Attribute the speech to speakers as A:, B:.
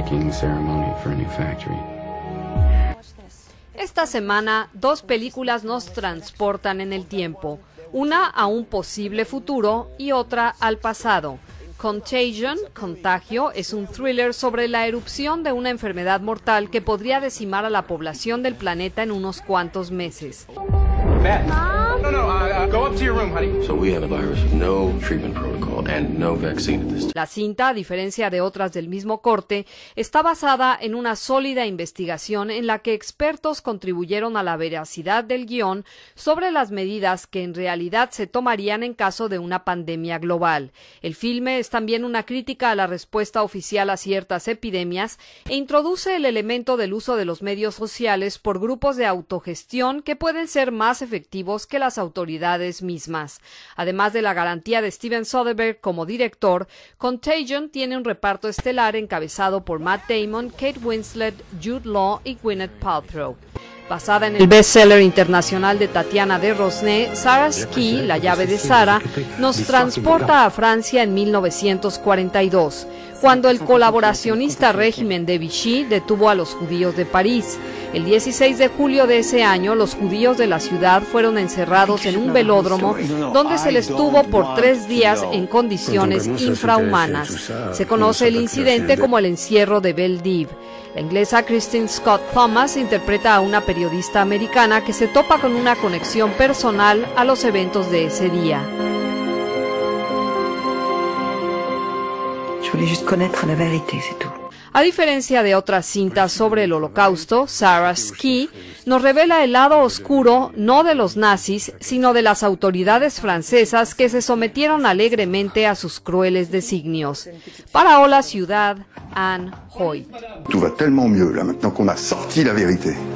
A: groundbreaking ceremony for a new factory.
B: Esta semana, dos películas nos transportan en el tiempo, una a un posible futuro y otra al pasado. Contagion, Contagio, es un thriller sobre la erupción de una enfermedad mortal que podría decimar a la población del planeta en unos cuantos meses. La cinta, a diferencia de otras del mismo corte, está basada en una sólida investigación en la que expertos contribuyeron a la veracidad del guión sobre las medidas que en realidad se tomarían en caso de una pandemia global. El filme es también una crítica a la respuesta oficial a ciertas epidemias e introduce el elemento del uso de los medios sociales por grupos de autogestión que pueden ser más efectivos que las autoridades mismas. Además de la garantía de Steven Soderbergh como director, Contagion tiene un reparto estelar encabezado por Matt Damon, Kate Winslet, Jude Law y Gwyneth Paltrow. Basada en el bestseller internacional de Tatiana de Rosné, Sarah Ski, La llave de Sara, nos transporta a Francia en 1942, cuando el colaboracionista régimen de Vichy detuvo a los judíos de París. El 16 de julio de ese año, los judíos de la ciudad fueron encerrados en un velódromo donde se les tuvo por 3 días en condiciones infrahumanas. Se conoce el incidente como el encierro de Veldiv. La inglesa Christine Scott Thomas interpreta a una periodista americana que se topa con una conexión personal a los eventos de ese día. A diferencia de otras cintas sobre el Holocausto, Sarah Ski nos revela el lado oscuro no de los nazis, sino de las autoridades francesas que se sometieron alegremente a sus crueles designios. Para Hola Ciudad, Anne Hoyt.
C: Tout va tellement mieux là maintenant qu'on a sorti la vérité.